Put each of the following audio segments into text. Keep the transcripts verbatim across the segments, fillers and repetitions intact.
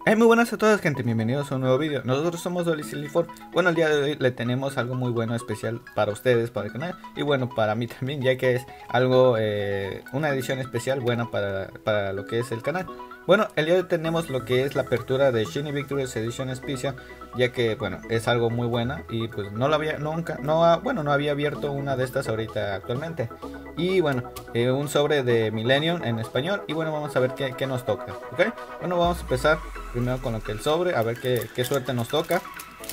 Hey, muy buenas a todas, gente, bienvenidos a un nuevo vídeo. Nosotros somos DollySillyFour. Bueno, el día de hoy le tenemos algo muy bueno, especial para ustedes, para el canal. Y bueno, para mí también, ya que es algo, eh, una edición especial buena para, para lo que es el canal. Bueno, el día de hoy tenemos lo que es la apertura de Shiny Victories Edition Special, ya que, bueno, es algo muy buena. Y pues no lo había, nunca, no, ha- bueno, no había abierto una de estas ahorita actualmente. Y bueno, eh, un sobre de Millennium en español. Y bueno, vamos a ver qué, qué nos toca, ¿ok? Bueno, vamos a empezar primero con lo que el sobre, a ver qué, qué suerte nos toca.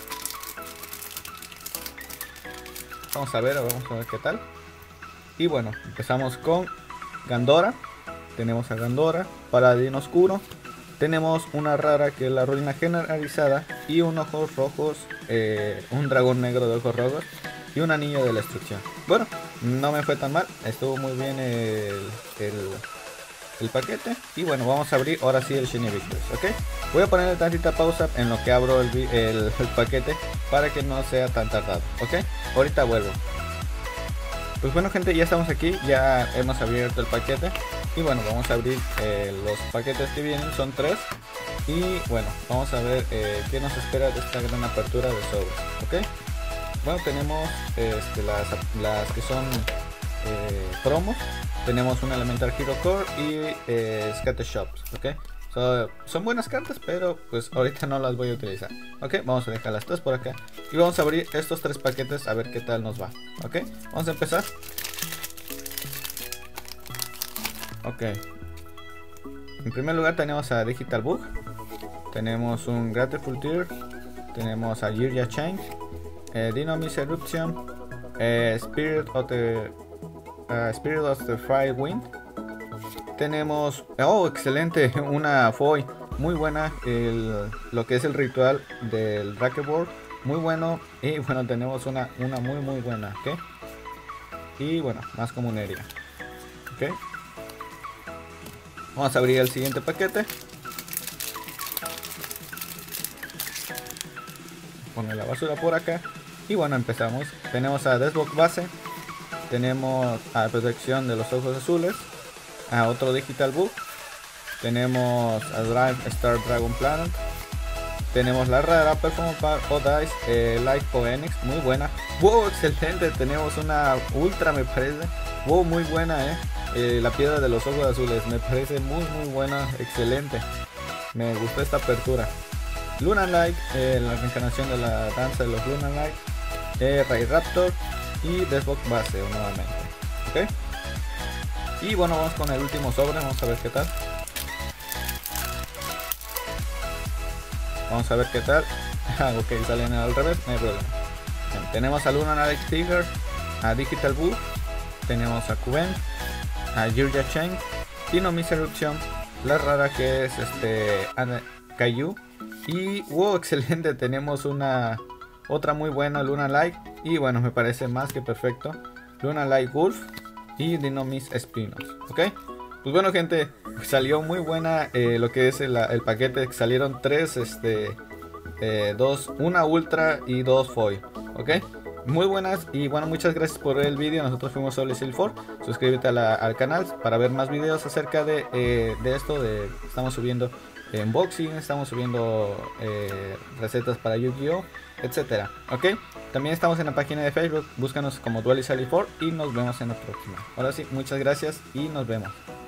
Vamos a ver, vamos a ver qué tal. Y bueno, empezamos con Gandora. Tenemos a Gandora, Paladín Oscuro. Tenemos una rara que es la ruina generalizada. Y un ojos rojos, eh, un dragón negro de ojos rojos. Y un anillo de la destrucción. Bueno, no me fue tan mal. Estuvo muy bien el, el, el paquete. Y bueno, vamos a abrir ahora sí el Shiny Victories, ¿ok? Voy a ponerle tantita pausa en lo que abro el, el, el paquete para que no sea tan tardado, ¿ok? Ahorita vuelvo. Pues bueno, gente, ya estamos aquí, ya hemos abierto el paquete. Y bueno, vamos a abrir eh, los paquetes que vienen, son tres. Y bueno, vamos a ver eh, qué nos espera de esta gran apertura de sobres, ¿ok? Bueno, tenemos este, las, las que son eh, promos. Tenemos un Elemental Hero Core y eh, Scatter Shops, ¿ok? So, son buenas cartas, pero pues ahorita no las voy a utilizar. Ok, vamos a dejar las tres por acá. Y vamos a abrir estos tres paquetes a ver qué tal nos va. Ok, vamos a empezar. Ok. En primer lugar tenemos a Digital Bug. Tenemos un Grateful Tear. Tenemos a Jirya Chain. Eh, Dynamis Eruption. Eh, Spirit of the uh, Spirit of the Fire Wind. Tenemos, oh, excelente, una foil muy buena, el, lo que es el ritual del Racketboard, muy bueno. Y bueno, tenemos una, una muy muy buena, ¿ok? Y bueno, más comunería, ¿ok? Vamos a abrir el siguiente paquete. Poner la basura por acá. Y bueno, empezamos. Tenemos a Deathbox Base. Tenemos a Protección de los Ojos Azules. A otro Digital Book. Tenemos a Drive Star Dragon Planet. Tenemos la rara Performance Bar o Dice eh, Light Phoenix, muy buena. Wow, excelente. Tenemos una ultra, me parece. Wow, muy buena, eh. Eh, la piedra de los ojos azules, me parece muy muy buena, excelente. Me gustó esta apertura. Luna Light, eh, la reencarnación de la danza de los Luna Light. Eh, Ray Raptor y Deathbox Base nuevamente. Ok. Y bueno, vamos con el último sobre, vamos a ver qué tal. Vamos a ver qué tal. Ok, salen al revés, no hay problema. Bien, tenemos a Luna Light Tiger, a Digital Boo, tenemos a Kuben, a Jirya Chain, Dynamis Eruption, la rara que es este Kaiju. Y wow, excelente, tenemos una otra muy buena Luna Light. Y bueno, me parece más que perfecto. Luna Light Wolf y Dynamis Espinos, ok. Pues bueno, gente, salió muy buena eh, lo que es el, el paquete. Salieron tres, este, eh, dos, una ultra y dos foil, ok. Muy buenas y bueno, muchas gracias por el vídeo. Nosotros fuimos DollySillyFour. Suscríbete a la, al canal para ver más videos acerca de, eh, de esto. De, estamos subiendo unboxing, estamos subiendo eh, recetas para Yu-Gi-Oh, etcétera, ok. También estamos en la página de Facebook, búscanos como DollySillyFour y nos vemos en la próxima. Ahora sí, muchas gracias y nos vemos.